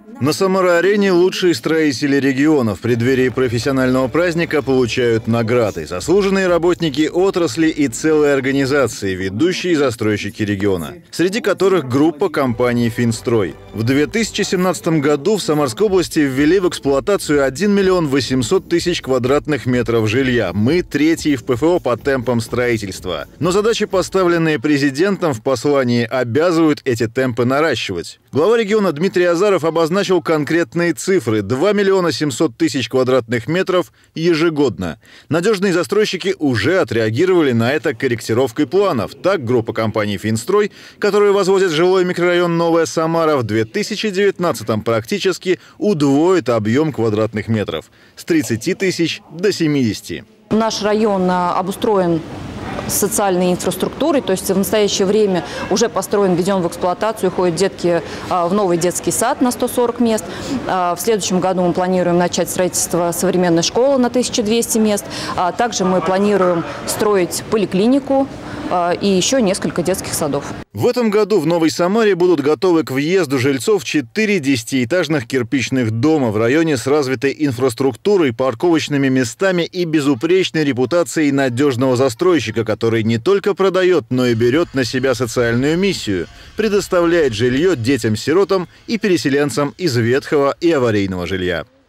На Самара-арене лучшие строители региона в преддверии профессионального праздника получают награды. Заслуженные работники отрасли и целые организации, ведущие застройщики региона, среди которых группа компаний «Финстрой». В 2017 году в Самарской области ввели в эксплуатацию 1 миллион 800 тысяч квадратных метров жилья. Мы третьи в ПФО по темпам строительства. Но задачи, поставленные президентом в послании, обязывают эти темпы наращивать. Глава региона Дмитрий Азаров обозначил конкретные цифры – 2 миллиона 700 тысяч квадратных метров ежегодно. Надежные застройщики уже отреагировали на это корректировкой планов. Так, группа компаний «Финстрой», которые возводят жилой микрорайон Новая Самара, в 2019-м практически удвоит объем квадратных метров – с 30 тысяч до 70. Наш район обустроен социальной инфраструктурой, то есть в настоящее время уже построен, введен в эксплуатацию, ходят детки в новый детский сад на 140 мест. В следующем году мы планируем начать строительство современной школы на 1200 мест. Также мы планируем строить поликлинику и еще несколько детских садов. В этом году в Новой Самаре будут готовы к въезду жильцов 4 10-этажных кирпичных дома в районе с развитой инфраструктурой, парковочными местами и безупречной репутацией надежного застройщика, который не только продает, но и берет на себя социальную миссию, предоставляет жилье детям-сиротам и переселенцам из ветхого и аварийного жилья.